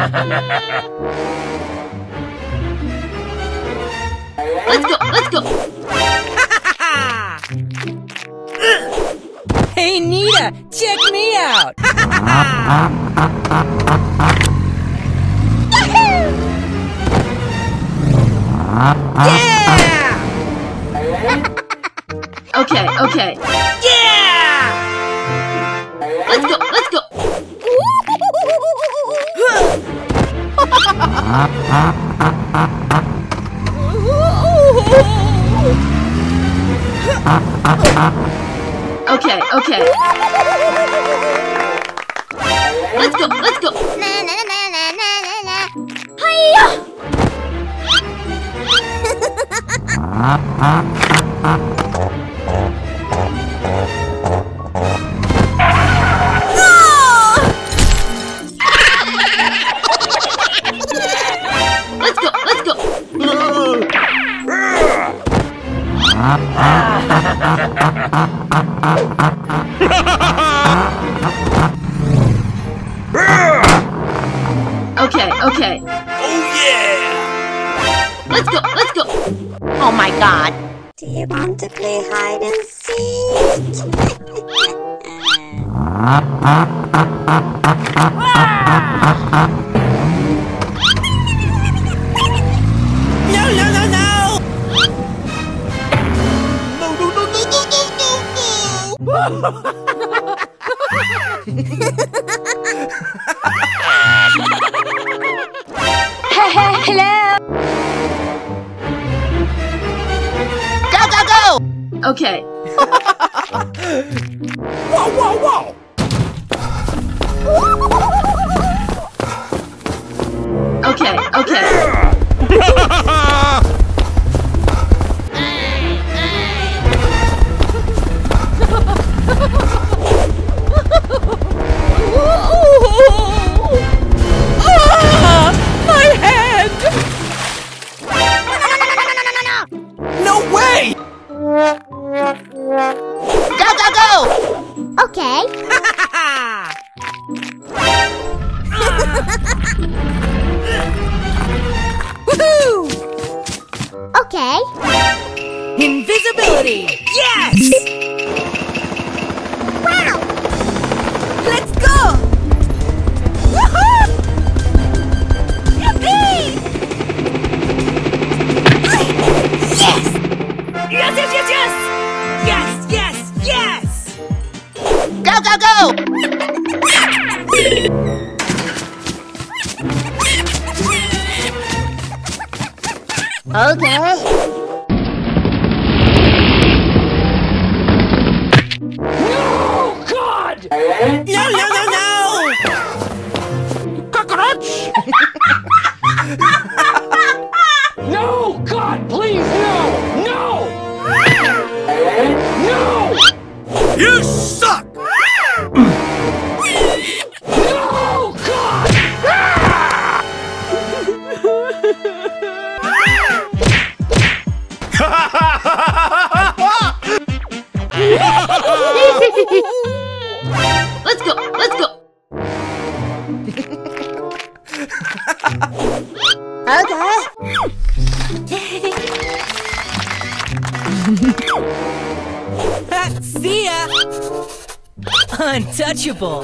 Let's go, let's go. Hey, Nita, check me out. Yeah! Okay, okay. Yeah! Let's go, let's go. Okay, okay. Let's go, let's go. Hiya! Let's go, let's go. Okay, okay. Oh, yeah! Let's go, let's go. Oh my god. Do you want to play hide and seek? No, no, no, no! No, no, no, no, no, no, no, no! Hello. Go, go, go! Okay. Whoa, whoa, whoa! Okay, okay. My head! No way! Go, go, go! Okay. Woohoo! Okay. Invisibility! Yes! Wow! Let's go! Woohoo! Yippee! Yes! Yes, yes, yes, yes! Yes, yes, yes! Go, go, go! Okay. Oh, God! No, no, no, no! Cockroach! No! God, please, no! No! No! You suck! No! God! Let's go, let's go. Okay. See ya! Untouchable!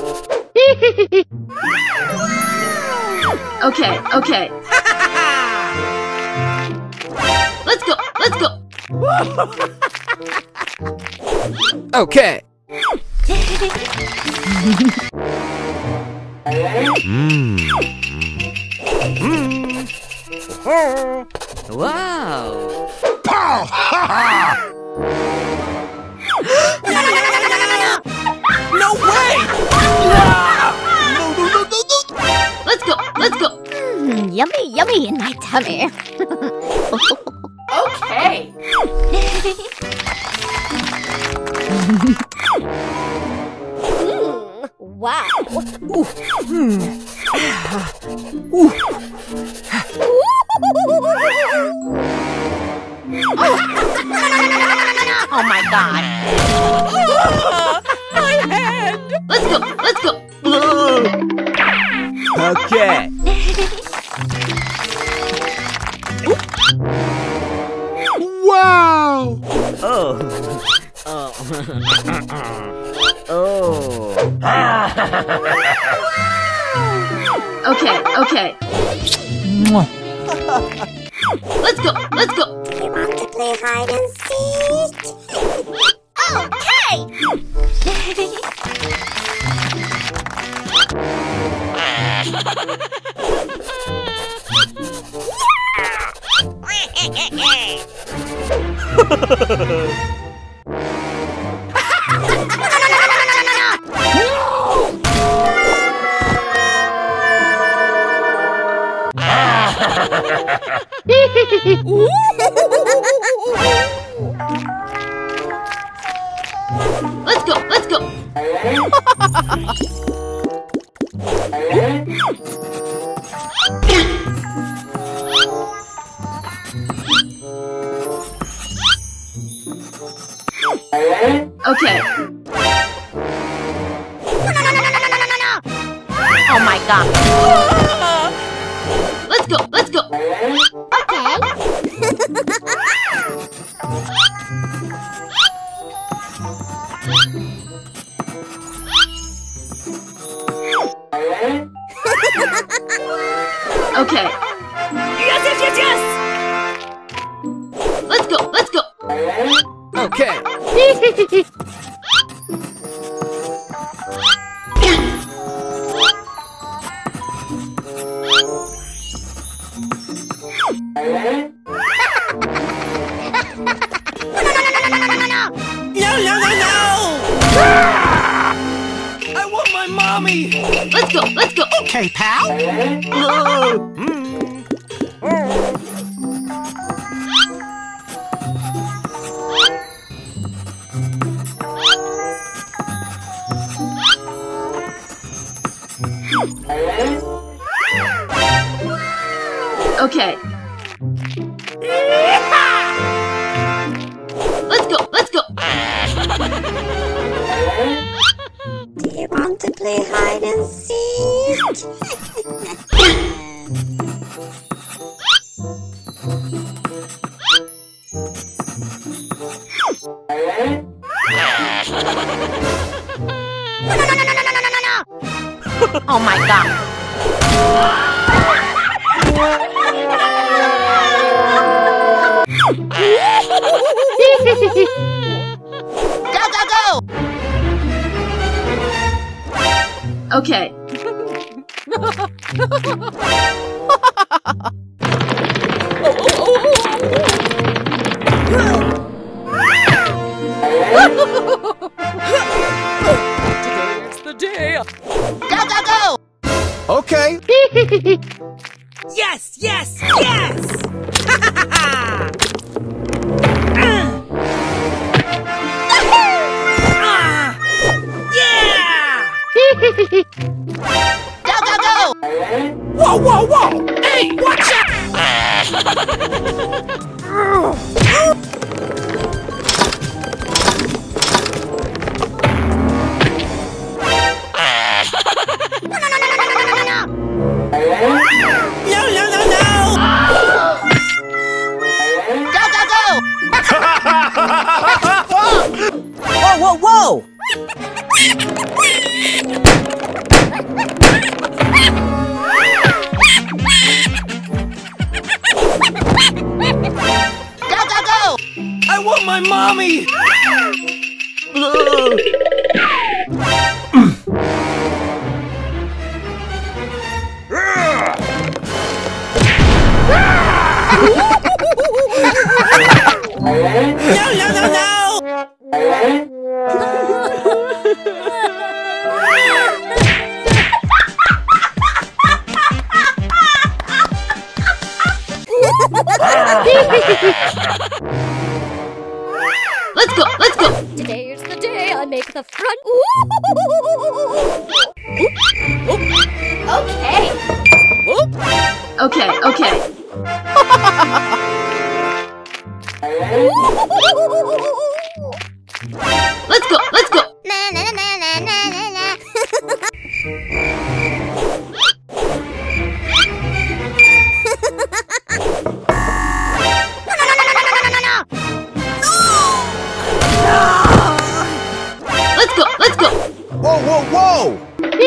Okay, okay. Let's go, let's go. Okay. Wow. Pow! Ha ha! No way! No, no, no, no, no! Let's go, let's go. Yummy, yummy in my tummy. Okay. Wow. Oh my god. My head! Let's go, let's go. Okay. Wow! Oh. Oh. Okay, okay. Let's go, let's go. Do you want to play hide and seek? Okay! Let's go, let's go. Okay. Oh my god. Let's go, let's go. Okay. Yes, yes, yes, yes! Let's go, let's go. Okay. No, no, no, no! I want my mommy! Let's go, let's go. Okay, pal. Okay. Let's go, let's go. Do you want to play hide and seek? Oh my god. Go, go, go! Okay. Today's the day. Go, go, go! Okay. Yes, yes, yes! Yeah! Go, go, go! Whoa, whoa, whoa! Hey, watch out! No, no, no, no! Go, go, go! Whoa, whoa, whoa! Go, go, go! I want my mommy! No, no, no, no! Let's go, let's go. Today is the day I make the front. Okay. Okay, okay. Let's go, let's go.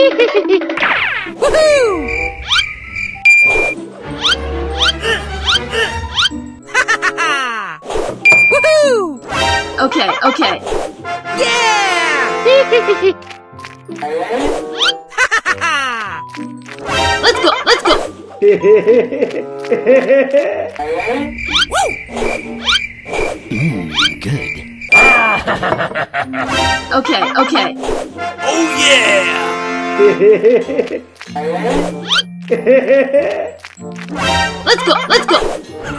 Woohoo! Woohoo! Okay, okay. Yeah! Let's go, let's go. Good. Okay, okay. Oh yeah! Let's go, let's go.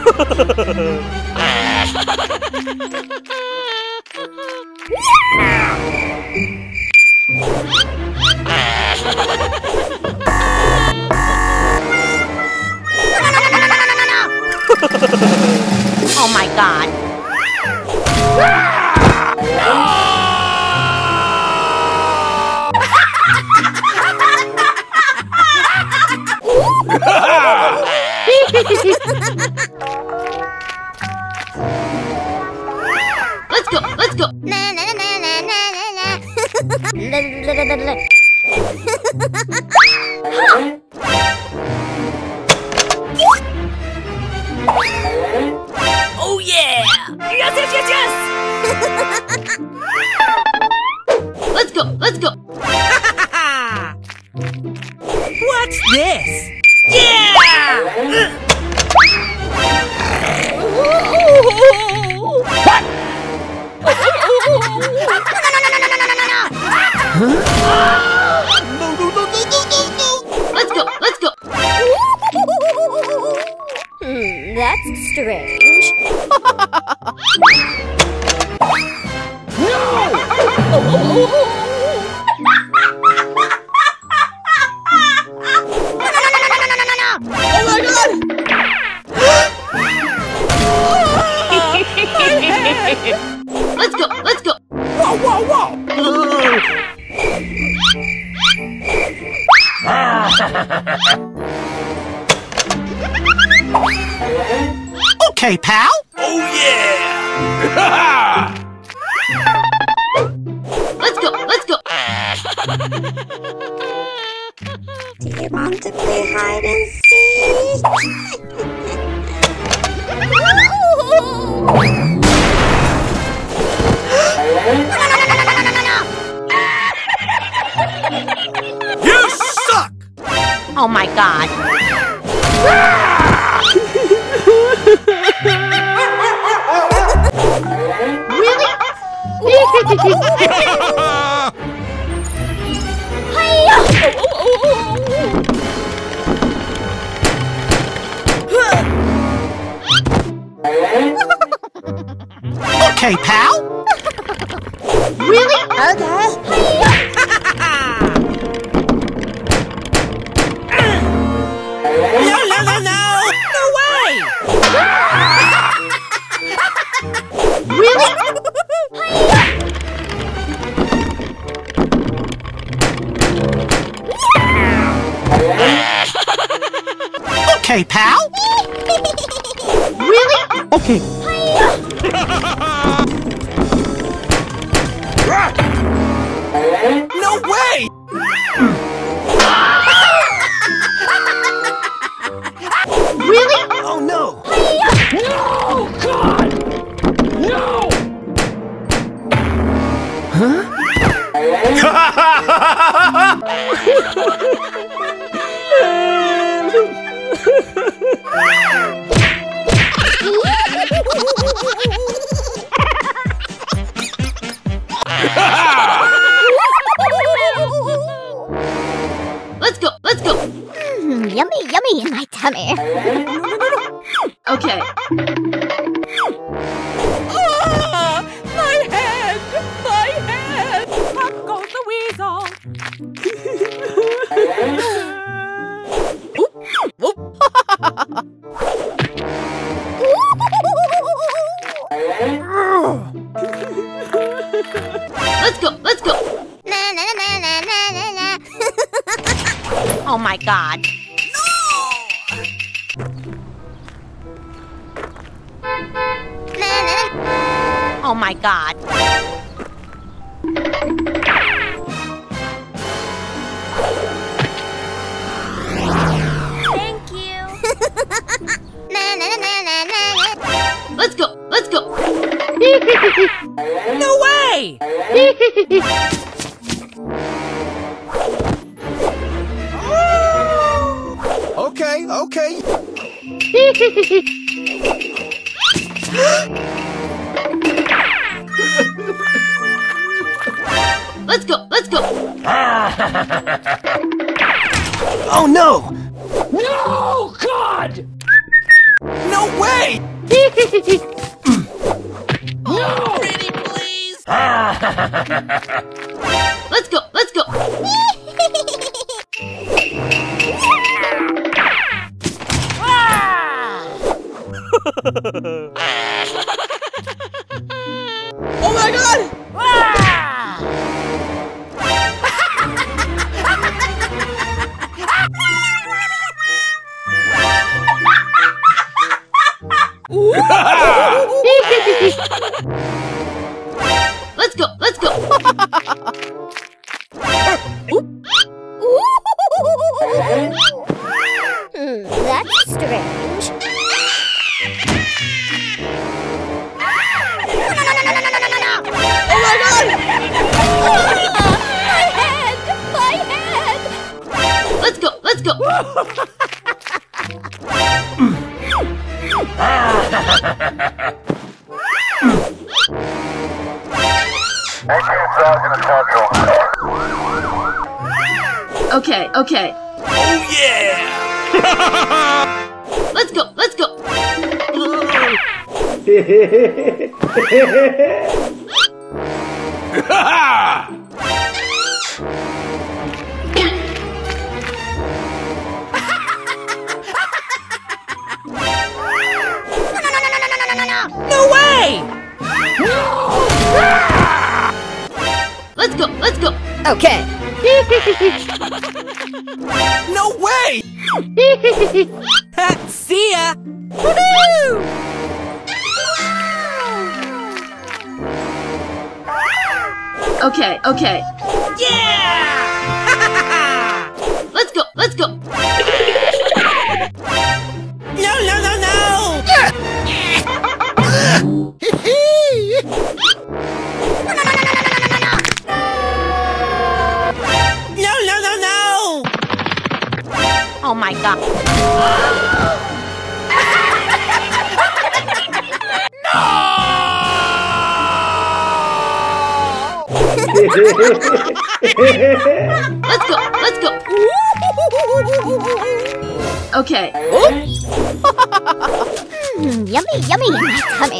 Oh my god. Let's go, let's go. Na na na na na na na. Oh yeah! Yes, yes, yes, yes! Let's go, let's go. What's this? Yeah! No, no, no, no, no, no, no! Let's go, let's go. That's strange. Let's go, let's go. Whoa, whoa, whoa! Okay, pal. Oh yeah! Let's go, let's go. Do you want to play hide and seek? You suck! Oh my god. Okay, pal. Really? Okay. No, no, no, no! No way! Okay, pal. Really? Okay. No way! Really? Oh no! No! God! No! Let's go, let's go. Yummy, yummy in my tummy. Okay. Ah, my head! My head! Up goes the weasel! Let's go, let's go. Na na na na na na na. Oh my god. Na na na. Oh my god. Let's go. Let's go. No way! Okay, okay. Let's go. Let's go. Oh no! No, God! No way! No! Pretty, please! Let's go. Let's go. Oh my god! Let's go. Let's go. That's strange. Oh my god! My head! My head! Let's go. Let's go. Okay. Okay. Oh, yeah! Let's go. Let's go. No way! Let's go. Let's go. Okay. No way! See ya! Woohoo! Okay. Okay. Yeah! Let's go. Let's go. No, no, no, no! No, no, no, no! Oh my god. Let's go. Let's go. Okay. Yummy, yummy in my tummy.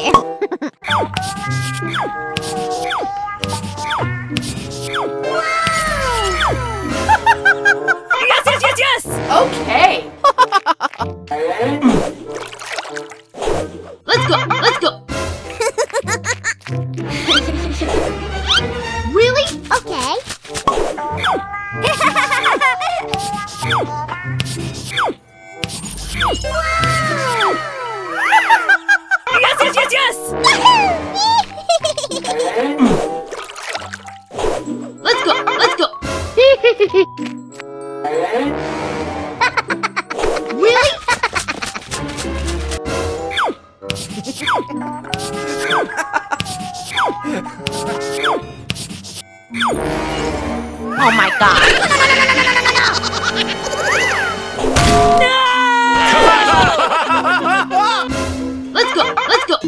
Yes, yes, yes, yes! Okay. Let's go. Let's go. Really? Okay. Yes, yes, yes, yes! Let's go. Let's go. Really? Oh my god. Let's go. Let's go.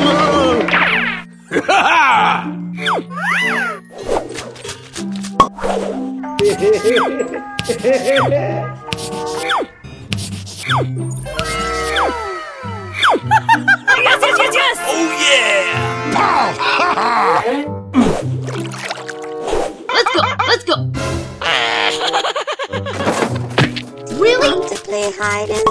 Yes, yes, yes, yes! Oh, yeah! Let's go. Let's go. Really? Want to play hide and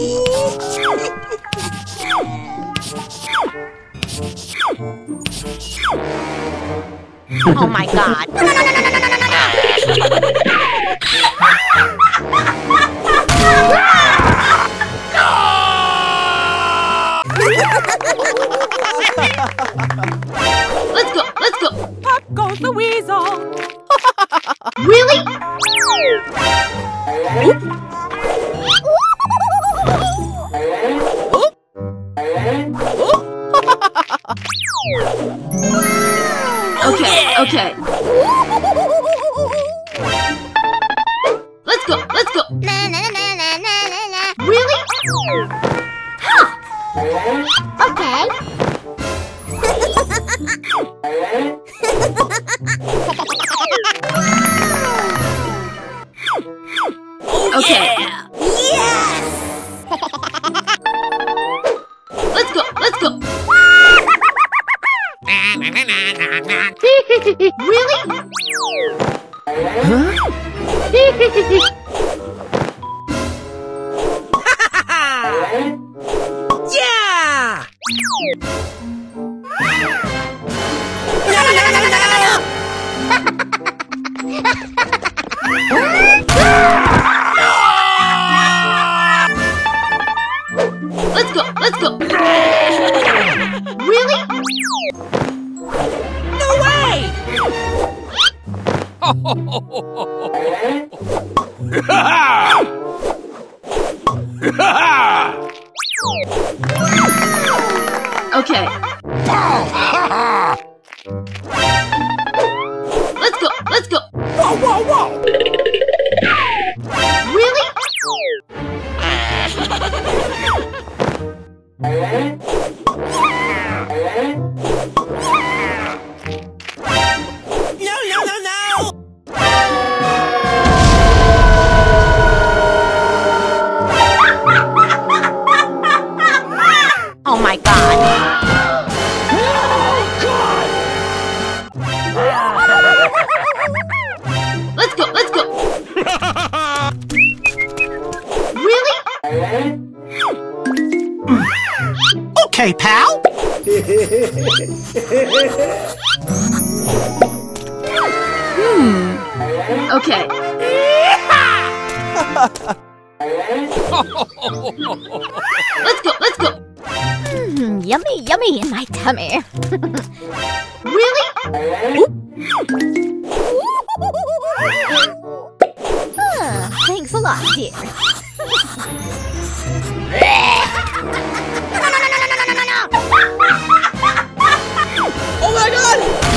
seek? Oh my god. Let's go. Let's go. Pop goes the weasel! Really? Okay. yeah! Yes! Let's go. Let's go. Really? Yeah! No, no, no, no! Let's go. Let's go. Really? No way! Okay. Let's go. Let's go. Whoa, whoa, whoa! Really? No, no, no, no! Oh my god. Let's go. Let's go. Really? Okay, pal. Okay. Let's go. Let's go. Yummy, yummy in my tummy. Really? Thanks a lot, dear. Oh my god!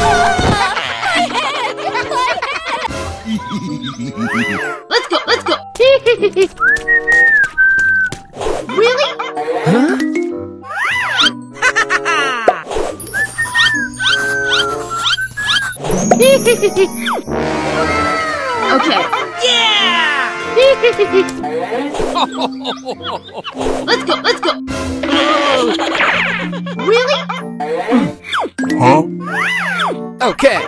Let's go. Let's go. Really? Okay. Yeah! Let's go. Let's go. Really? Okay.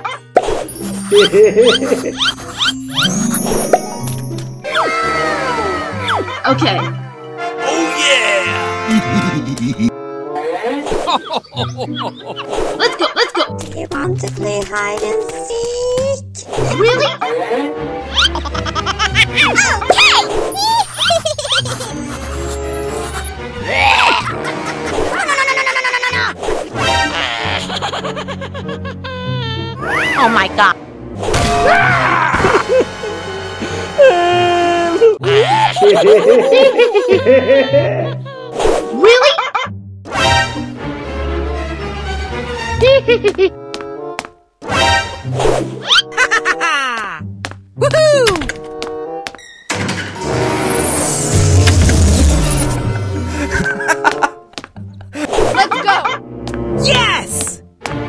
Okay. Oh yeah! Let's go. Let's go. Do you want to play hide and seek? Really? Oh my god. Really? Woohoo! Let's go. Yes!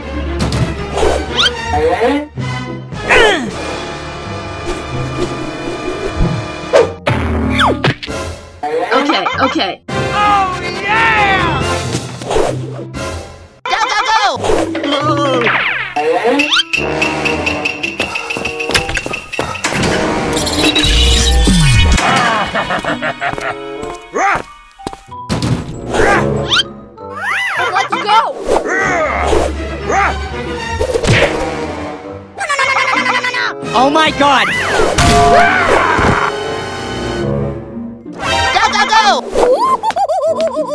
Okay. Okay. Oh yeah! Go, go, go. Let's go. Oh my god! Go, go, go.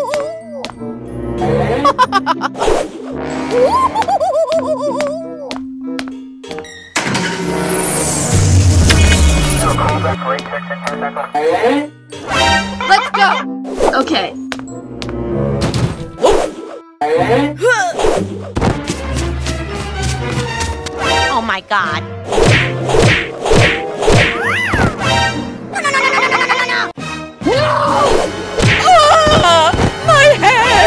Let's go. Okay. Oh my god. My head!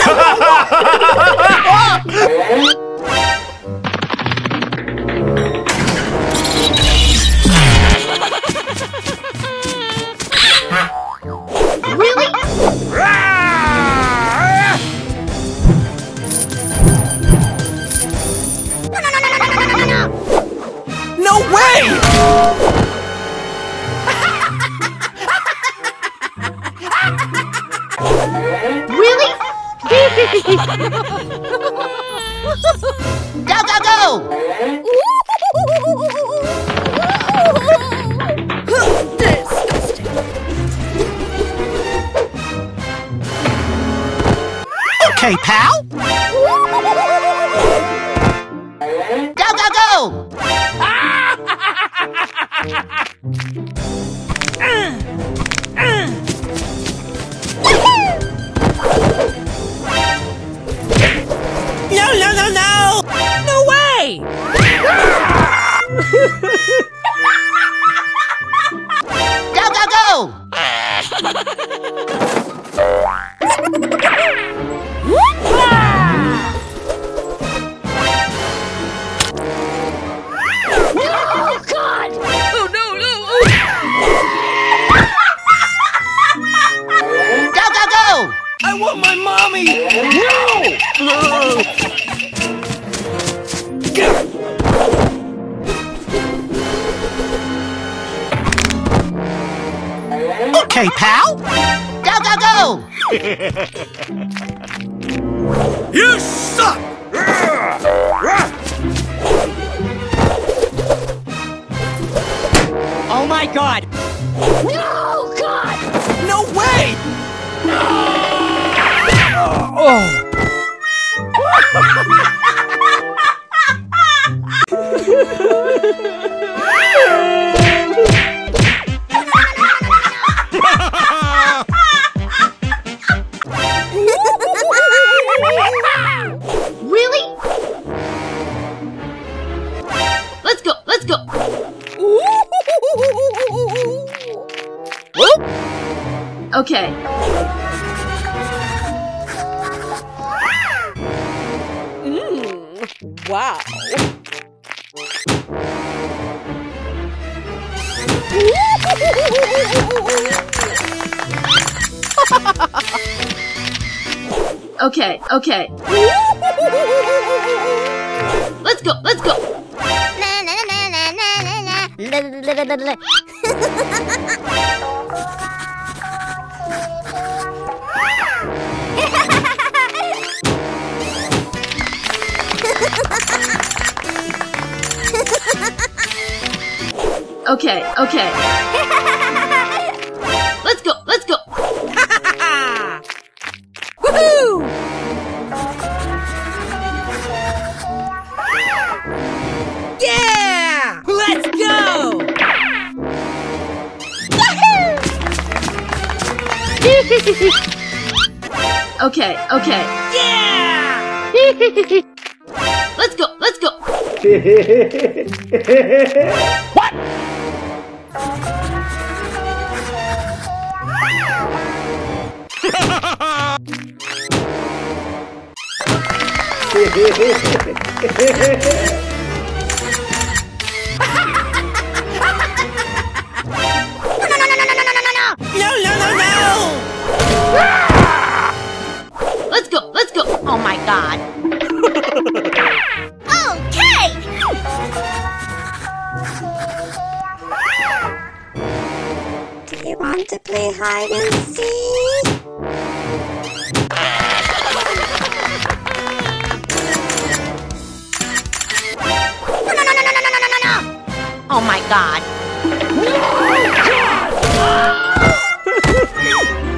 Go, go, go! Okay, pal. Go, go, go! No, no, no, no! No way! Go, go, go! Oh no, no! Go, go, go! I want my mommy! No! Okay, pal. Go, go, go! You suck! Oh my god! No, God! No way! Oh! Really? Let's go, let's go. Okay. Wow. Okay, okay. Let's go, let's go. Na na na na na na na na. Okay, okay. Let's go, let's go. Woohoo! Yeah! Let's go! Okay, okay. Yeah! Let's go, let's go. No, no, no, no! Let's go, let's go. Oh my God! Okay! Do you want to play hide and seek? Oh my God!